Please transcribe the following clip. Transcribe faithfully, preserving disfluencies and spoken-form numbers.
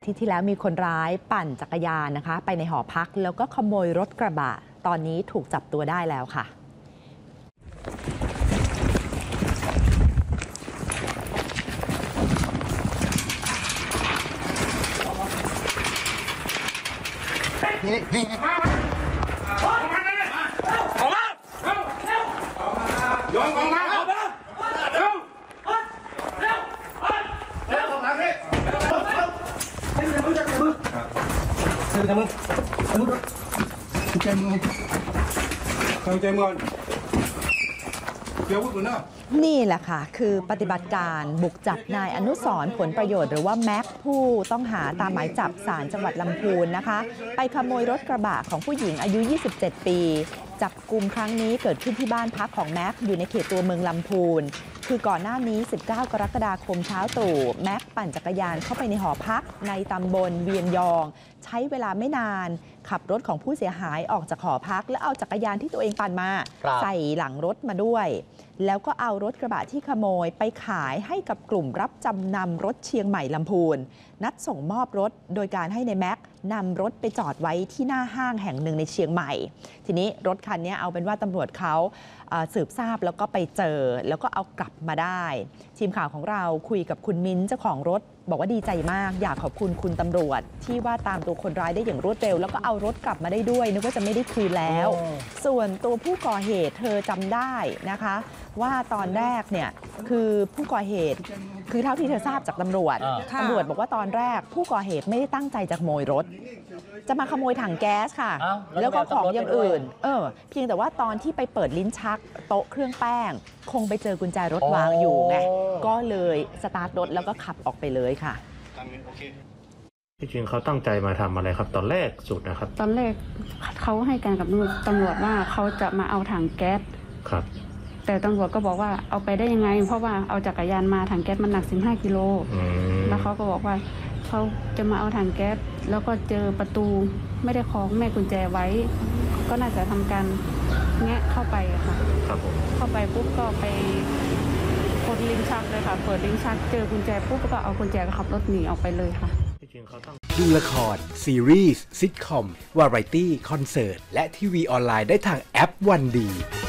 ทิตย์ที่แล้วมีคนร้ายปั่นจักรยานนะคะไปในหอพักแล้วก็ขโมยรถกระบะตอนนี้ถูกจับตัวได้แล้วค่ะนี่นี่ออกมาออกมาโยนออกมาเร็วเร็วเร็วเร็วเร็วออกมาพี่เร็วมึงจะมึงเร็วมึงมึงใจมึงทำใจมึงเดี๋ยวพูดก่อนนะนี่แหละค่ะคือปฏิบัติการบุกจับนายอนุสรณ์ผลประโยชน์หรือว่าแม็กผู้ต้องหาตามหมายจับศาลจังหวัดลำพูนนะคะไปขโมยรถกระบะของผู้หญิงอายุยี่สิบเจ็ดปีจับกุมครั้งนี้เกิดขึ้นที่บ้านพักของแม็กอยู่ในเขตตัวเมืองลำพูนคือก่อนหน้านี้สิบเก้ากรกฎาคมเช้าตรู่แม็กปั่นจักรยานเข้าไปในหอพักในตำบลเวียนยองใช้เวลาไม่นานขับรถของผู้เสียหายออกจากหอพักแล้วเอาจักรยานที่ตัวเองปั่นมาใส่หลังรถมาด้วยแล้วก็เอารถกระบะที่ขโมยไปขายให้กับกลุ่มรับจำนำรถเชียงใหม่ลำพูนนัดส่งมอบรถโดยการให้ในแม็กนำรถไปจอดไว้ที่หน้าห้างแห่งหนึ่งในเชียงใหม่ทีนี้รถคันนี้เอาเป็นว่าตำรวจเขาสืบทราบแล้วก็ไปเจอแล้วก็เอากลับมาได้ทีมข่าวของเราคุยกับคุณมิ้นเจ้าของรถบอกว่าดีใจมากอยากขอบคุณคุณตำรวจที่ว่าตามตัวคนร้ายได้อย่างรวดเร็วแล้วก็เอารถกลับมาได้ด้วยนึกว่าจะไม่ได้คืนแล้วส่วนตัวผู้ก่อเหตุเธอจำได้นะคะว่าตอนแรกเนี่ยคือผู้ก่อเหตุคือเท่าที่เธอทราบจากตำรวจตำรวจบอกว่าตอนแรกผู้ก่อเหตุไม่ได้ตั้งใจจะขโมยรถจะมาขโมยถังแก๊สค่ะแล้วก็ของอย่างอื่นเออเพียงแต่ว่าตอนที่ไปเปิดลิ้นชักโต๊ะเครื่องแป้งคงไปเจอกุญแจรถวางอยู่ไงก็เลยสตาร์ทรถแล้วก็ขับออกไปเลยค่ะที่จริงเขาตั้งใจมาทำอะไรครับตอนแรกสุดนะครับตอนแรกเขาให้การกับตำรวจว่าเขาจะมาเอาถังแก๊สครับแต่ตำรวจก็บอกว่าเอาไปได้ยังไงเพราะว่าเอาจักรยานมาถังแก๊สมันหนักสิบห้ากิโลแล้วเขาก็บอกว่าเขาจะมาเอาถังแก๊สแล้วก็เจอประตูไม่ได้คล้องแม่กุญแจไว้ก็น่าจะทำการแงะเข้าไปค่ะครับผมเข้าไปปุ๊บก็ไปกดลิ้นชักเลยค่ะเปิดลิ้นชักเจอกุญแจปุ๊บก็เอากุญแจขับรถหนีออกไปเลยค่ะดูละครซีรีส์ซิทคอมวาไรตี้คอนเสิร์ตและทีวีออนไลน์ได้ทางแอปวันดี